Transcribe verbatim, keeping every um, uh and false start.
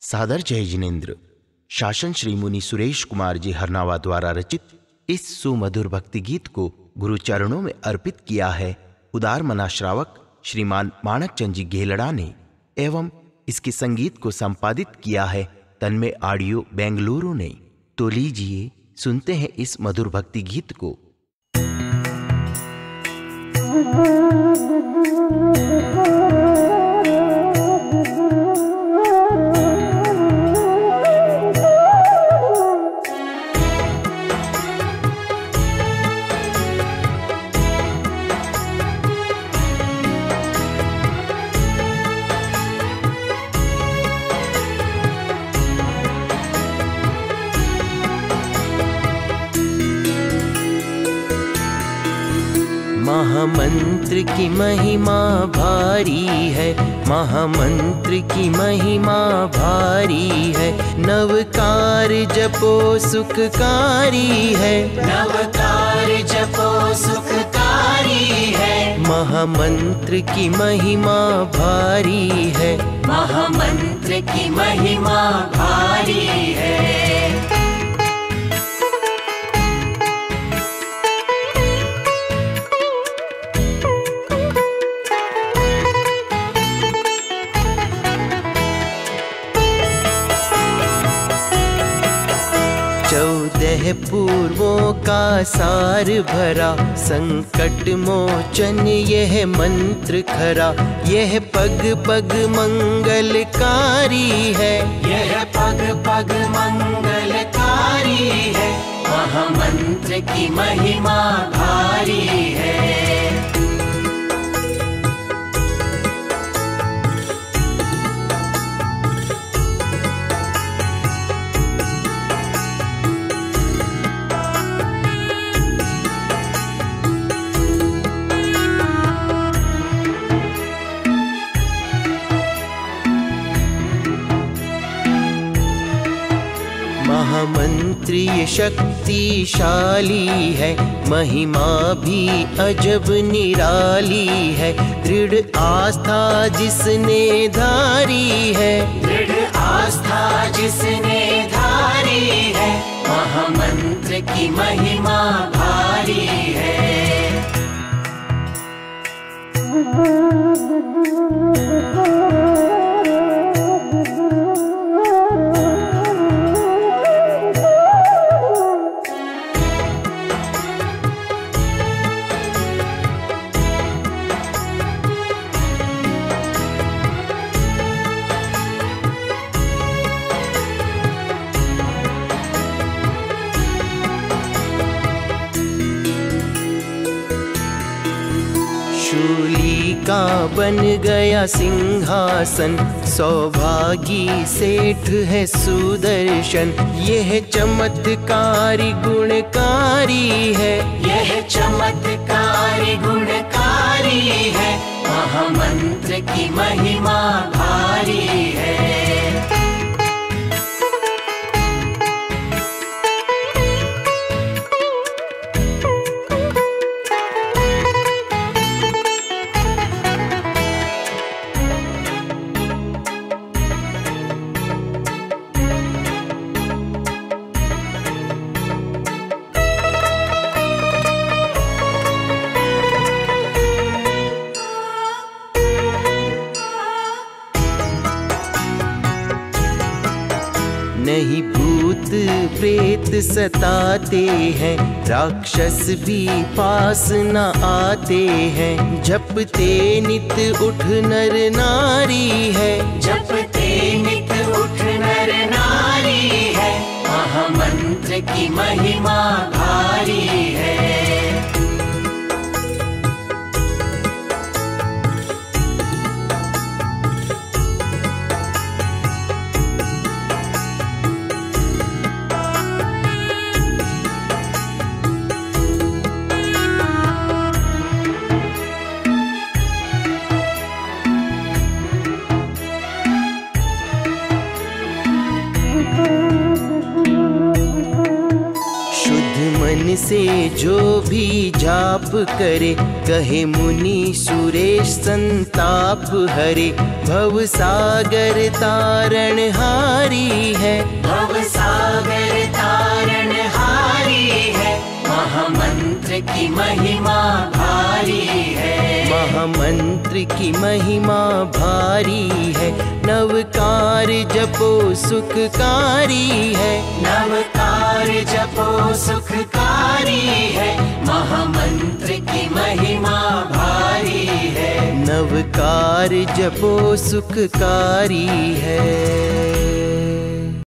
सादर जय जिनेन्द्र। शासन श्री मुनि सुरेश कुमार जी हरनावा द्वारा रचित इस सुमधुर भक्ति गीत को गुरु चरणों में अर्पित किया है उदार मना श्रावक श्रीमान माणक चंद जी गेलड़ा ने, एवं इसके संगीत को संपादित किया है तन्मय ऑडियो बेंगलुरु ने। तो लीजिए सुनते हैं इस मधुर भक्ति गीत को। महामंत्र की महिमा भारी है, महामंत्र की महिमा भारी है। नवकार जपो सुखकारी है, नवकार जपो सुखकारी है। महामंत्र की महिमा भारी है, महामंत्र की महिमा भारी है। चौदह पूर्वों का सार भरा, संकट मोचन यह मंत्र खरा। यह पग पग मंगलकारी है, यह पग पग मंगलकारी है। महामंत्र की महिमा भारी है। महामंत्र ये शक्तिशाली है, महिमा भी अजब निराली है। दृढ़ आस्था जिसने धारी है, दृढ़ आस्था जिसने धारी है। महामंत्र की महिमा भारी है। शूली का बन गया सिंहासन, सौभागी सेठ है सुदर्शन। यह चमत्कारी गुणकारी है, यह चमत्कारी गुणकारी है। महामंत्र की महिमा भारी है। नहीं भूत प्रेत सताते हैं, राक्षस भी पास न आते हैं। जपते नित उठ नर नारी है, जपते नित उठ नर नारी है। महामंत्र की महिमा भारी है। मन से जो भी जाप करे, कहे मुनि सुरेश संताप हरे। भव सागर तारण हार हारी है, भव सागर तारण हारी है, महामंत्र की महिमा भारी है। महामंत्र की महिमा भारी है, नवकार जपो सुखकारी है, नवकार जपो सुखकारी है, महामंत्र की महिमा भारी है। नवकार जपो सुखकारी है।